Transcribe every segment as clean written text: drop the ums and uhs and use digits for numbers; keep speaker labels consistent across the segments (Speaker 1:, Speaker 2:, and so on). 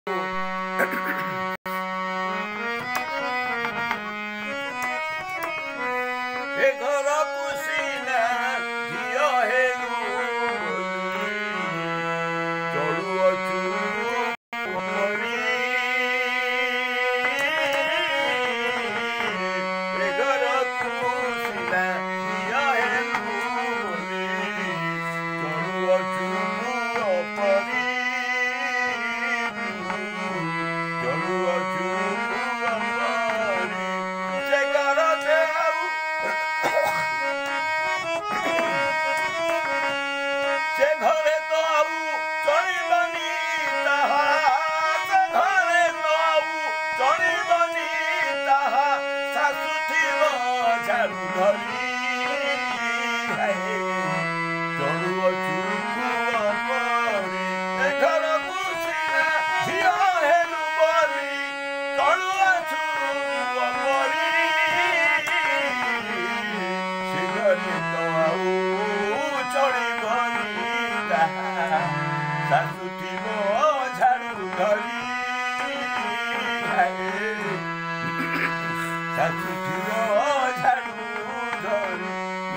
Speaker 1: ଏ ଘରକୁ ସିନା ଝିଅ ହେଲୁ ଚଳୁଅଛୁ ପରି। ଏ ଘରକୁ ସିନା ଝିଅ ହେଲୁ ଚଳୁଅଛୁ ପରି। ଚଳୁଅଛୁ ପରି। ସେ ଘରଟେ ସେ ଘରେ ତ ଆଉ ଚଳିବନି ତାହା। ସେ ଘରେ ତ ଆଉ ଚଳିବନି ତାହା। ଶାଶୁ ଥିବ ଝାଡୁ ଧରି। ଚଳୁଅଛୁ ପରି। ଏ ଘରକୁ ସିନା ଝିଅ ହେଲୁ ବୋଲି ଚଳୁଅଛୁ ପରି। ସେ ଘରେ ତ ଆଉ ଚଳିବନି ତାହା। ଶାଶୁ ଥିବ ଝାଡୁ ଧରି। ଶାଶୁ ଥିବ ଝାଡୁ ଧରି।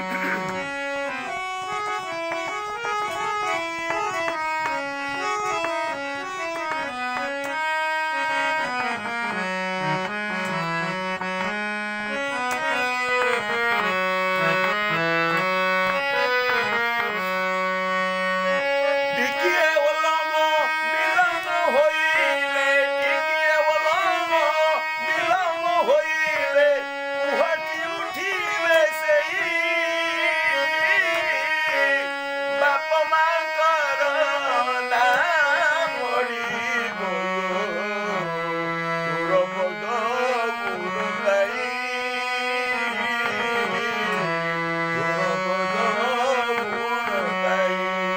Speaker 1: ଟିକିଏ ଓଲମ ବିଲମ ହୋଇଲେ ଟିକିଏ ଓଲମ ବିଲମ ହୋଇଲେ କୁହଟି ଉଠିବେ ସେଇ ବାପ ମାଙ୍କର ନାଁ ପଡ଼ିବ ତୋର ପଦ ଗୁଣ ପାଇ। ତୋର ପଦ ଗୁଣ ପାଇ।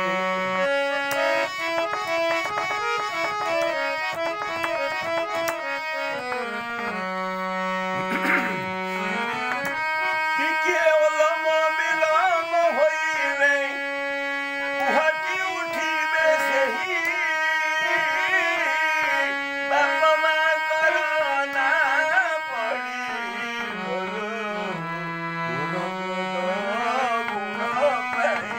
Speaker 1: ଟିକିଏ ଓଲମ ବିଲମ ହୋଇଲେ କୁହଟି ଉଠିବେ ସେହି ବାପ ମାଙ୍କର ନାଁ ପଡ଼ିବ ତୋର ପଦ ଗୁଣ ପାଇ।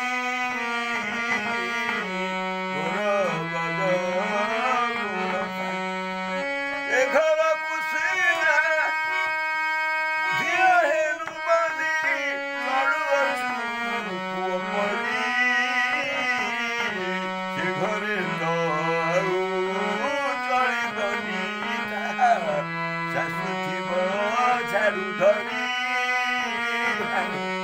Speaker 1: ତୋର ପଦ ଗୁଣ ପାଇ। ଏ ଘରକୁ ସିନା ଝିଅ ହେଲୁ ବୋଲି ଚଳୁଅଛୁ ପୁଅ ପରି। ସେ ଘରେ ତ ଆଉ ଚଳିବନି ତାହା। ଶାଶୁ ଥିବ ଝାଡୁ ଧରି।